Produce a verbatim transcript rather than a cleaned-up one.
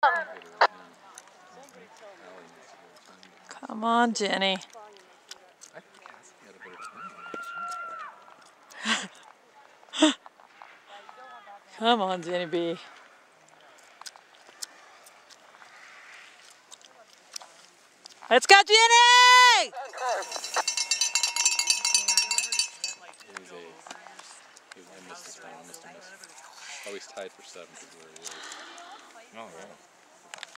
Come on, Jenny. Come on, Jenny B. Let's go, Jenny! Oh, he's tied for seventh is where he is. Oh, yeah.